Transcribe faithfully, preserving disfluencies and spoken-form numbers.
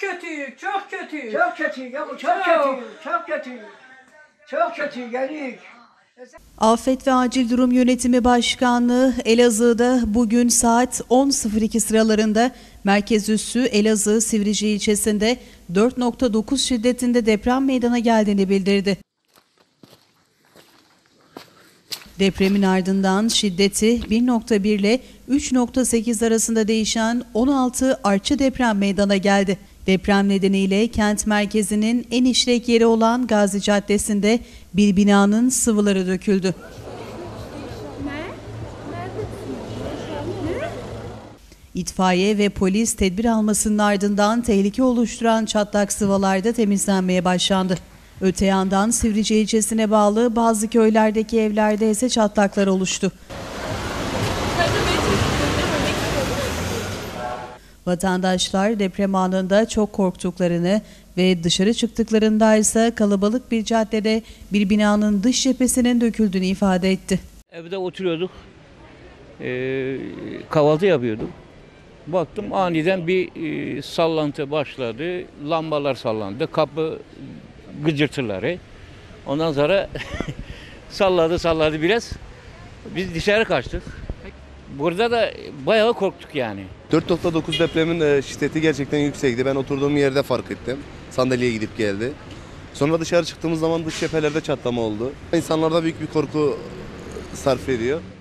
kötü, çok kötü. Çok kötü ya bu çok kötü, çok kötü. Çok kötü gelik. Afet ve Acil Durum Yönetimi Başkanlığı Elazığ'da bugün saat on sıfır iki sıralarında merkez üssü Elazığ Sivrice ilçesinde dört nokta dokuz şiddetinde deprem meydana geldiğini bildirdi. Depremin ardından şiddeti bir nokta bir ile üç nokta sekiz arasında değişen on altı artçı deprem meydana geldi. Deprem nedeniyle kent merkezinin en işlek yeri olan Gazi Caddesi'nde bir binanın sıvıları döküldü. İtfaiye ve polis tedbir almasının ardından tehlike oluşturan çatlak sıvalarda temizlenmeye başlandı. Öte yandan Sivrice ilçesine bağlı bazı köylerdeki evlerde ise çatlaklar oluştu. Vatandaşlar deprem anında çok korktuklarını ve dışarı çıktıklarında ise kalabalık bir caddede bir binanın dış cephesinin döküldüğünü ifade etti. Evde oturuyorduk, ee, kahvaltı yapıyorduk. Baktım aniden bir e, sallantı başladı, lambalar sallandı, kapı gıcırtıları. Ondan sonra salladı salladı biraz, biz dışarı kaçtık. Burada da bayağı korktuk yani. dört nokta dokuz depremin şiddeti gerçekten yüksekti. Ben oturduğum yerde fark ettim. Sandalyeye gidip geldi. Sonra dışarı çıktığımız zaman dış cephelerde çatlama oldu. İnsanlarda büyük bir korku sarf ediyor.